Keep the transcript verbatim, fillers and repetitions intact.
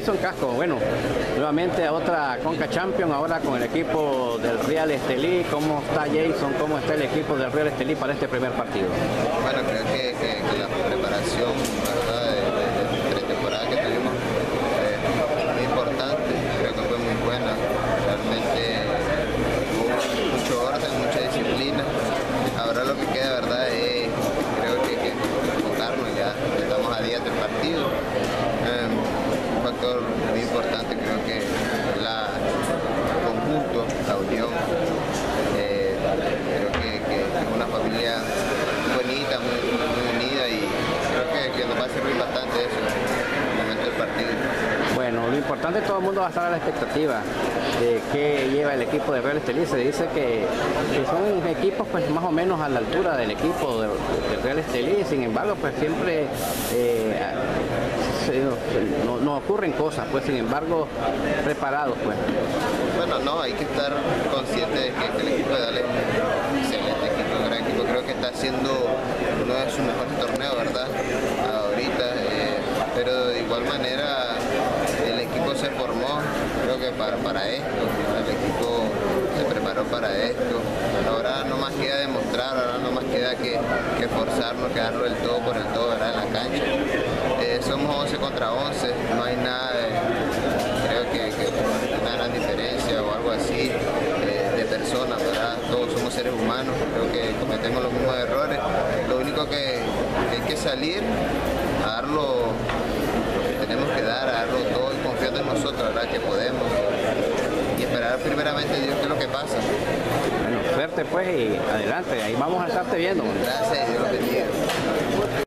Jason Casco, bueno, nuevamente a otra Conca Champions, ahora con el equipo del Real Estelí. ¿Cómo está Jason? ¿Cómo está el equipo del Real Estelí para este primer partido? Bueno, creo que, que, que la preparación, ¿verdad?, de, de, de pretemporada que tuvimos eh, muy importante, creo que fue muy buena. Realmente hubo mucho orden, mucha disciplina. Ahora lo que queda, ¿verdad?, es creo que, que enfocarnos ya, estamos a días del partido. Eh, un factor muy importante creo que es la el conjunto, la unión. Eh, creo que, que es una familia bonita, muy, muy unida, y creo que, que nos va a servir bastante eso en el momento del partido. Bueno, lo importante, todo el mundo va a estar a la expectativa de qué lleva el equipo de Real Estelí. Se dice que, que son equipos pues más o menos a la altura del equipo de, de Real Estelí. Sin embargo, pues siempre eh, se, no, no ocurren cosas, pues sin embargo preparados, pues. Bueno, no, hay que estar consciente de que, que el equipo de Dale es un excelente equipo, un gran equipo. Creo que está haciendo uno de sus mejores torneos, ¿verdad?, ahorita, eh, pero de igual manera el equipo se formó, creo que para, para esto, el equipo se preparó para esto. Ahora no más queda demostrar, ahora no más queda que, que forzarnos, que darlo del todo por el todo, ¿verdad?, en la cancha. Eh, somos once contra once, no hay nada de, creo que, que una gran diferencia o algo así eh, de personas, ¿verdad? Todos somos seres humanos, creo que cometemos los mismos errores. Lo único que, que hay que salir a darlo, tenemos que dar, a darlo todo y confiando en nosotros, ¿verdad?, que podemos, y esperar primeramente Dios qué es lo que pasa. Bueno, suerte pues y adelante, ahí vamos a estarte viendo. Gracias y Dios los bendiga.